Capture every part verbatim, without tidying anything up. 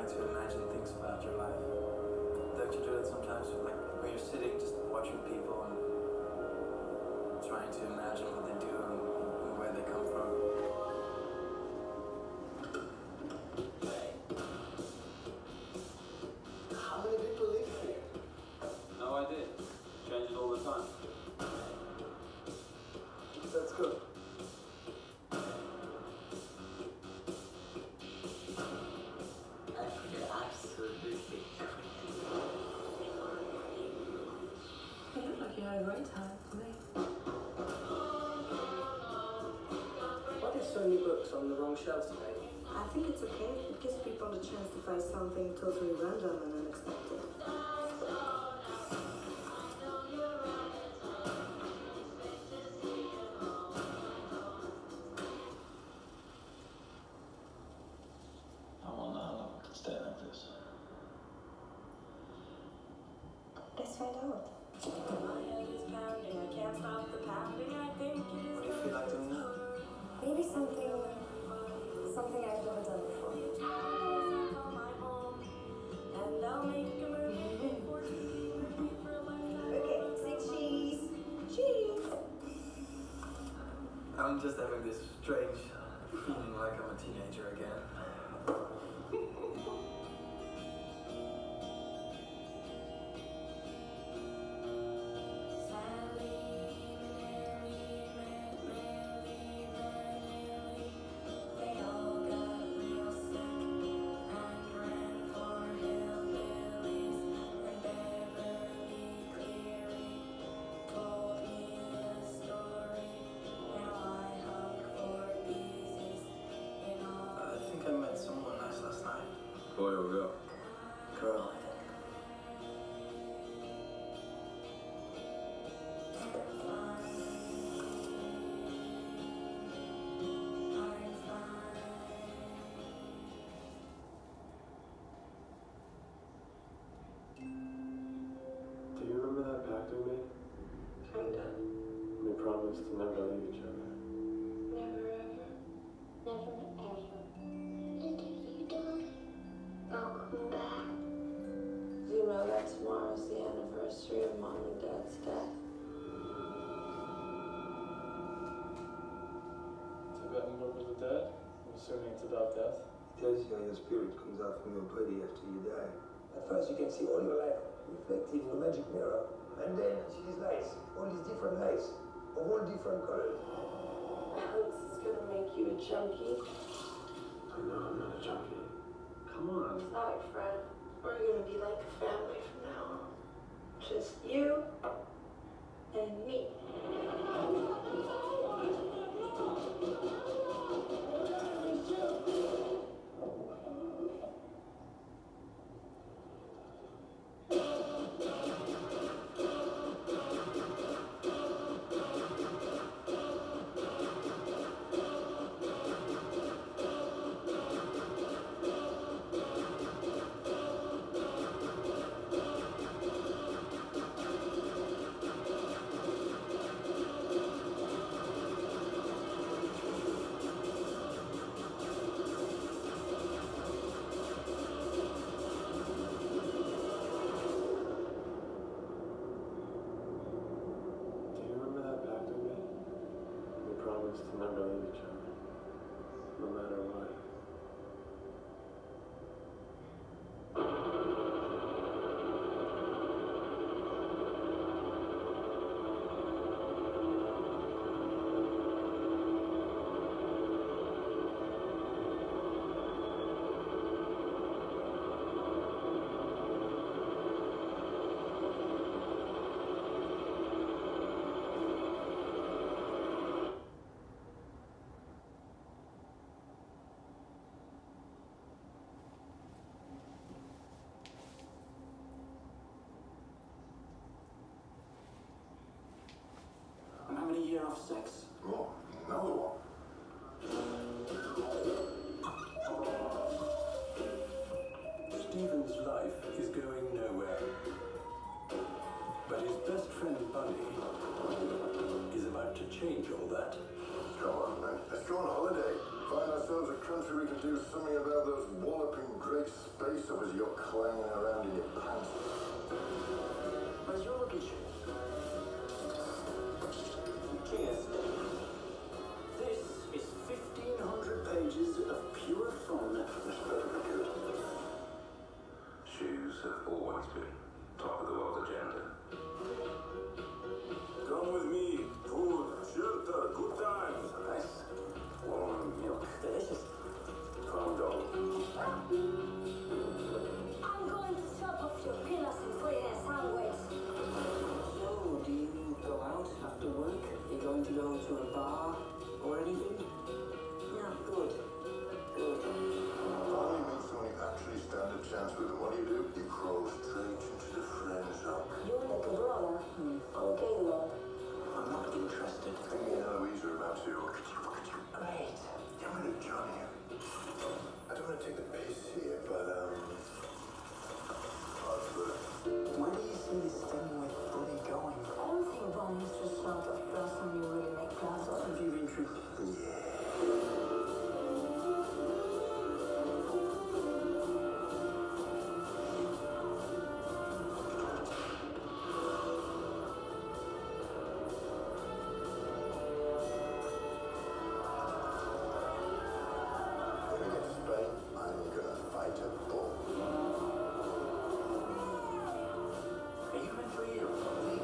trying to imagine things about your life. Don't you do that sometimes, like when you're sitting just watching people and trying to imagine what they do and, and where they come from? How many people live here? No idea. Changes all the time. That's good. You had a great time for me. Why did so many books on the wrong shelves today? I think it's okay. It gives people a chance to find something totally random and unexpected. I wonder how long I can stay like this. Let's find out. What do you feel like doing now? Maybe something, something I've never done before. Okay, say cheese. Cheese. I'm just having this strange feeling like I'm a teenager again. I met someone nice last night. Boy or girl? Girl, I Do you remember that pact we made? Kinda. We promised to never leave each other. Never ever. Never ever. And if you die, I'll come back. You know that tomorrow's the anniversary of Mom and Dad's death. Tibetan Book of the Dead? I'm assuming it's about death. It tells you how your spirit comes out from your body after you die. At first you can see all your life reflected in a magic mirror. And then she's lights, all these different lights, of all different colors. Alex is gonna make you a junkie. I know I'm not a junkie. Come on. Sorry, Fred. We're gonna be like a family from now on. Just you and me. To never leave each other, no matter what. I'm having a year of sex. Oh, another one. Stephen's life is going nowhere. But his best friend Bunny is about to change all that. Come on, man. Let's go on holiday. Find us ourselves a country, we can do something about those walloping great space uppers you're clanging around in your pants. Where's your luggage? Cheers. This is fifteen hundred pages of pure fun. This better be good. Shoes have always been top of the world agenda. Come with me. Food, shelter, good times. Nice. Warm milk. Delicious. Calm down. I'm going to chop off your penis and free air sandwich. So, do you go out after work? Are you going to go to a bar or anything? No. Good. Good. Finally meet someone you actually stand a chance with. And what do you do? You crawl straight into the friend zone. You like a brother? Hmm. Okay, Lord. I'm not interested. Amy and Eloise are about to. Great. Get rid of Johnny. I don't want to take the piss here, but, um... Arthur. Where do you see this thing with Buddy going? I don't think Bonnie's the sort of person you really make plans Lots on. of you interest. When we get to Spain, I'm gonna fight a bull. Are you mentally ill?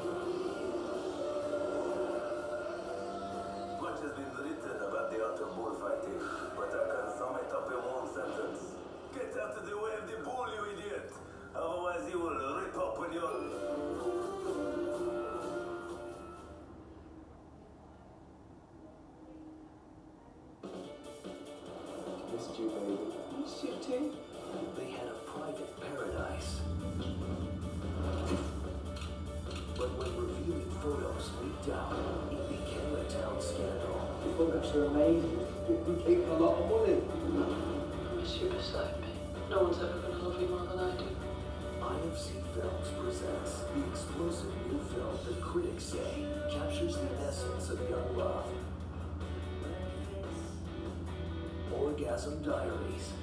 Much has been written about the art of bullfighting, but I can sum it up in one sentence. Get out of the way of the bull, you idiot! Otherwise he will rip open your... Missed you, baby. Missed you too. They had a private paradise. But when revealing photos leaked out, it became a town scandal. The photos are amazing. We keep a lot of money. Miss you beside me. No one's ever going to love you more than I do. I F C Films presents the explosive new film that critics say captures the essence of young love. Orgasm Diaries.